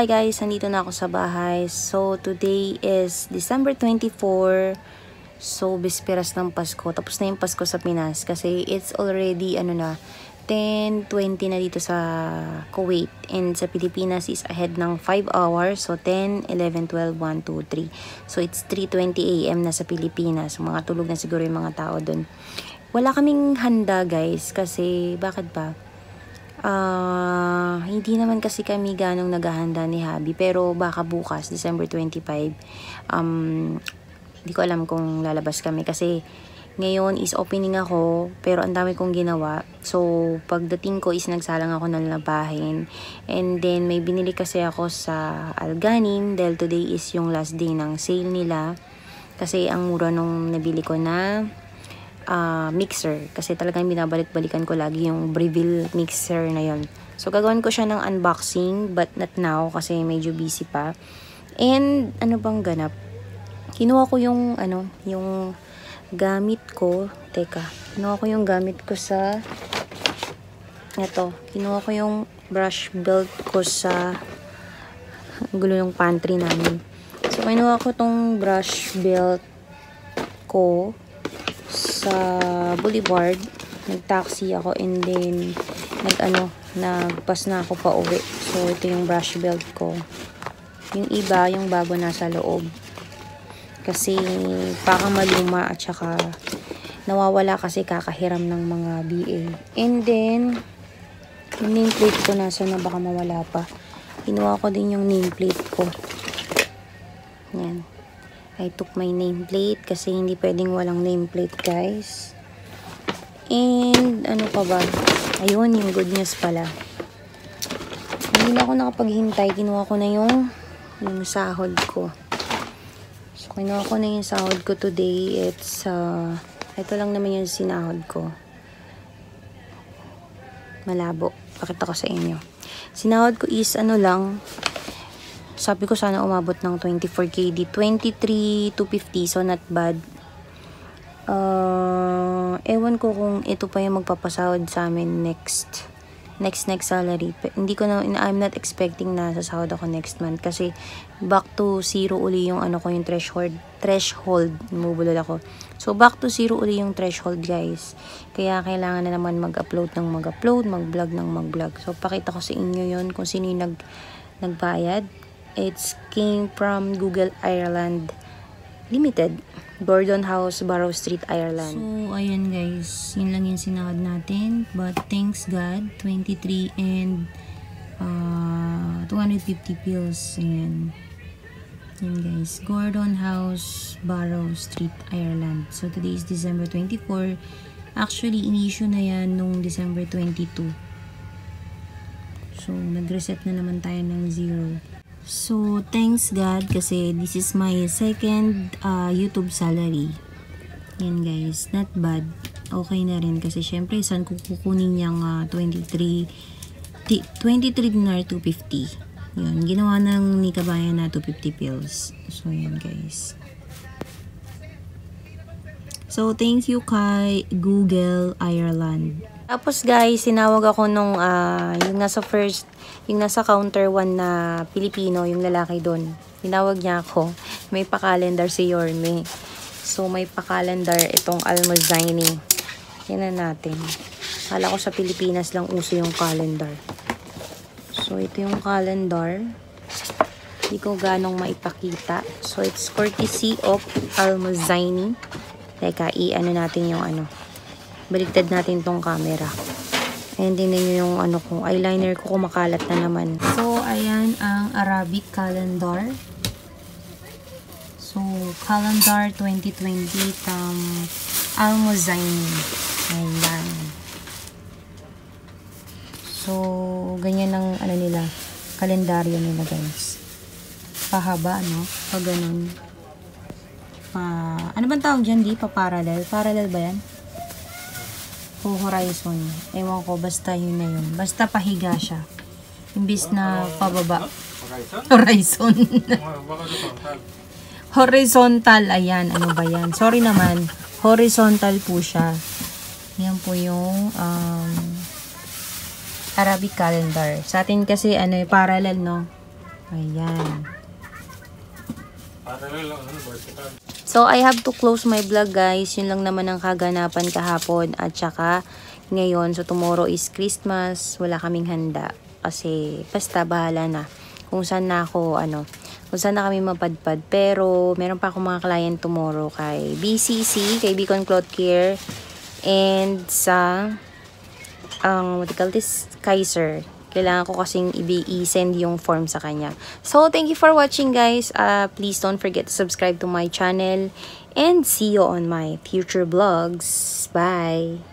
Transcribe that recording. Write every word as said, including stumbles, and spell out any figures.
hi guys, nandito na ako sa bahay. So, today is December twenty-fourth. So, bisperas ng Pasko. Tapos na yung Pasko sa Pinas kasi it's already, ano na, ten twenty na dito sa Kuwait. And sa Pilipinas is ahead ng five hours. So, ten, eleven, twelve, one, two, three. So, it's three twenty a m na sa Pilipinas. So, mga tulog na siguro yung mga tao dun. Wala kaming handa guys kasi, bakit ba? Uh, hindi naman kasi kami ganong naghahanda ni Habi. Pero baka bukas, December twenty-five, um, hindi ko alam kung lalabas kami. Kasi ngayon is opening ako, pero ang dami kong ginawa. So, pagdating ko is nagsalang ako ng labahin. And then, may binili kasi ako sa Alganin. Dahil today is yung last day ng sale nila. Kasi ang mura nung nabili ko na Uh, mixer. Kasi talagang binabalik-balikan ko lagi yung Breville mixer na yon. So, gagawin ko siya ng unboxing but not now kasi medyo busy pa. And, ano bang ganap? Kinuha ko yung, ano, yung gamit ko. Teka, kinuha ko yung gamit ko sa eto. Kinuha ko yung brush belt ko sa gulo ng pantry namin. So, kinuha ko tong brush belt ko sa Boulevard. Nag-taxi ako and then nag-ano, nagpas na ako pa uwi. So, ito yung brush belt ko. Yung iba, yung bago nasa loob. Kasi, baka maluma at saka nawawala kasi kakahiram ng mga B A. And then, yung nameplate ko nasa na baka mawala pa. Kinuha ko din yung nameplate ko. Yan. I took my nameplate kasi hindi pwedeng walang nameplate guys. And ano pa ba? Ayun, yung good news pala. Hindi na ako nakapaghintay. Kinuha ko na yung, yung sahod ko. So, kinuha ko na yung sahod ko today. It's, uh, ito lang naman yung sinahod ko. Malabo. Pakita ko sa inyo. Sinahod ko is ano lang, sabi ko sana umabot ng twenty-four K D. twenty-three two fifty. So, not bad. Uh, ewan ko kung ito pa yung magpapasahod sa amin next. Next, next salary. But, hindi ko na, I'm not expecting na sasahod ako next month. Kasi, back to zero uli yung ano ko, yung threshold. Threshold. Mubulol ako. So, back to zero uli yung threshold, guys. Kaya, kailangan na naman mag-upload ng mag-upload, mag-vlog ng mag-vlog. So, pakita ko sa inyo yun kung sino yung nag, nagbayad. It's came from Google Ireland Limited, Gordon House, Barrow Street, Ireland. So, ayan guys, yun lang yung sinahod natin. But thanks God, twenty-three and uh, two hundred fifty pills. Ayan. Ayan guys, Gordon House, Barrow Street, Ireland. So, today is December twenty-fourth. Actually, in-issue na yan nung December twenty-two. So, nag-reset na naman tayo ng zero. So, thanks God kasi this is my second uh, YouTube salary. Yan guys, not bad. Okay na rin kasi syempre saan ko kukunin yung uh, twenty-three dinar two fifty. Yan, ginawa ng ni Kabayan na two fifty pills. So, yan guys. So, thank you kay Google Ireland. Tapos guys, sinawag ako nung uh, yung nasa first, yung nasa counter one na Pilipino, yung lalaki doon. Tinawag niya ako. May pa-calendar si Yorme. So, may pa-calendar itong Almozaini. Yan na natin. Kala ko sa Pilipinas lang uso yung calendar. So, ito yung calendar. Hindi ko ganong maipakita. So, it's courtesy of Almozaini. Teka, i-ano natin yung ano. Baliktad natin tong camera. And din nyo yung ano ko, eyeliner ko kumakalat na naman. So, ayan ang Arabic calendar. So, calendar twenty twenty from Almozaini. Ayan. So, ganyan ang ano nila, kalendaryo nila guys. Pahaba, no? Pag ganun. Pa, ano bang tawag dyan, di? Pa-parallel? Parallel ba yan? O horizon. Ewan ko, basta yun na yun. Basta pahiga siya. Imbis na pababa. Horizon. Horizontal. Ayan, ano ba yan? Sorry naman. Horizontal po siya. Yan po yung um, Arabic calendar. Sa atin kasi, ano, parallel, no? Ayan. So, I have to close my vlog, guys. Yun lang naman ang kaganapan kahapon at saka ngayon. So, tomorrow is Christmas. Wala kaming handa. Kasi, basta, bahala na. Kung saan na ako, ano, kung saan na kami mapadpad. Pero, meron pa akong mga client tomorrow kay B C C, kay Beacon Cloth Care, and sa, ang, um, what do you call this, Kaiser. Kailangan ko kasing i-send yung form sa kanya. So, thank you for watching, guys. Uh, please don't forget to subscribe to my channel. And see you on my future vlogs. Bye!